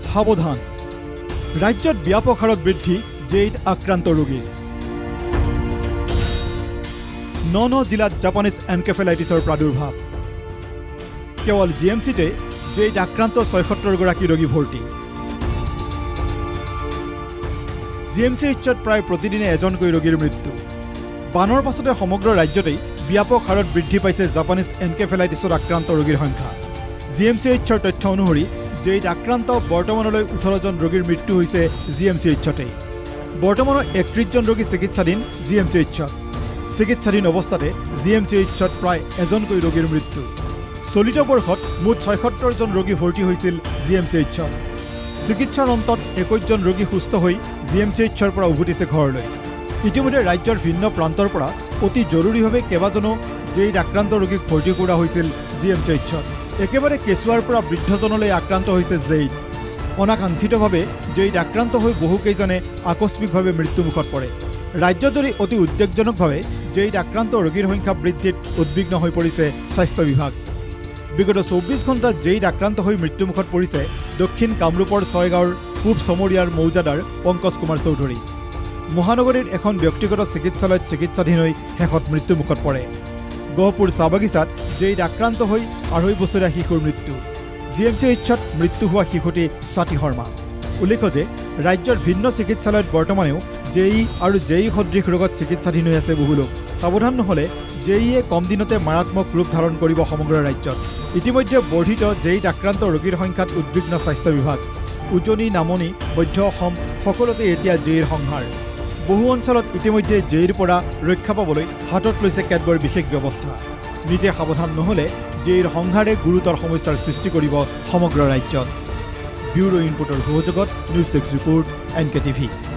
সাৱধান ৰাজ্যত ব্যাপক হাৰত বৃদ্ধি জেইত আক্ৰান্ত ৰোগী ন জিলাত জাপানিজ এনকেফেলাইটিছৰ প্ৰাদুৰ্ভাৱ কেৱল জিএমচিতে জেইত আক্ৰান্ত ৭৬ গৰাকী ৰোগী ভৰ্তি জিএমচিএইচত প্ৰায় প্ৰতিদিনে এজনকৈ ৰোগীৰ মৃত্যু বানৰ পাছতে সমগ্ৰ ৰাজ্যতেই ব্যাপক হাৰত বৃদ্ধি পাইছে জাপানিজ এনকেফেলাইটিছত আক্ৰান্ত ৰোগীৰ সংখ্যা জিএমচিএইচৰ তথ্য অনুসৰি জেইত আক্ৰান্ত বৰ্তমানলৈ ১৮ জন ৰোগীৰ মৃত্যু হৈছে জিএমচিএইচতে বৰ্তমানৰ ৩১ জন ৰোগী চিকিৎসাধীন জিএমচিএইচত চিকিৎসাধীন অৱস্থাতে জিএমচিএইচত প্ৰায় এজনকৈ ৰোগীৰ মৃত্যু চলিত বৰ্ষত মুঠ ৭৬ জন ৰোগী ভৰ্তি হৈছিল জিএমচিএইচত চিকিৎসাৰ অন্তত ২১ জন ৰোগী সুস্থ হৈ জিএমচিএইচৰ পৰা উভতিছে ঘৰলৈ ইতিমধ্যে ৰাজ্যৰ ভিন্ন প্ৰান্তৰ পৰা অতি জৰুৰীভাৱে কেইবাজনো জেইত আক্ৰান্ত ৰোগীক ভৰ্তি কৰা হৈছিল জিএমচিএইচত একেবাৰে কেঁচুৱাৰ পৰা বৃদ্ধজনলৈ আক্ৰান্ত হৈছে জেইত অনাকাংক্ষিতভাৱে জেইত আক্ৰান্ত হৈ বহুকেইজনে আকস্মিকভাৱে মৃত্যুমুখত পৰে ৰাজ্যজুৰি অতি উদ্বেগজনকভাৱে জেইত আক্ৰান্ত ৰোগীৰ সংখ্যা বৃদ্ধিত উদ্বিগ্ন হৈ পৰিছে স্বাস্থ্য বিভাগ বিগত ২৪ ঘণ্টাত জেইত আক্ৰান্ত হৈ মৃত্যুমুখত পৰিছে দক্ষিণ কামৰূপৰ ৬ গাঁৱৰ পূব চমৰীয়াৰ মৌজাদাৰ পংকজ কুমাৰ চৌধুৰী মহানগৰীৰ এখন ব্যক্তিগত চিকিৎসালয়ত চিকিৎসাধীন হৈ শেষত মৃত্যুমুখত পৰে গহপুৰ চাহবাগিচাত জেইত আক্ৰান্ত হৈ ২.৫ বছৰীয়া শিশুৰ মৃত্যু জিএমচিএইচত মৃত্যু হোৱা শিশুটি স্বাতি শৰ্মা উল্লেখ্য যে ৰাজ্যৰ ভিন্ন চিকিৎসালয়ত বৰ্তমানেও জেই আৰু জেই সদৃশ ৰোগত চিকিৎসাধীন হৈ আছে বহু লোক সাৱধান নহ'লে জেইয়ে কম দিনতে মাৰাত্মক ৰূপ ধাৰণ কৰিব সমগ্ৰ ৰাজ্যত ইতিমধ্যে বৰ্ধিত জেইত আক্ৰান্ত ৰোগীৰ সংখ্যাত উদ্বিগ্ন স্বাস্থ্য বিভাগ উজনি নামনি মধ্য অসম সকলোতে এতিয়া জেইৰ সংহাৰ বহু অঞ্চলত ইতিমধ্যে জেইৰ পৰা ৰক্ষা পাবলৈ হাতত লৈছে কেতবোৰ বিশেষ ব্যৱস্থা নিজে সাৱধান নহ'লে জেইৰ সংহাৰে গুৰুতৰ সমস্যাৰ সৃষ্টি কৰিব সমগ্ৰ ৰাজ্যত ব্যুৰো ইনপুটৰ সহযোগত নিউজ 6 ৰিপৰ্ট NKTV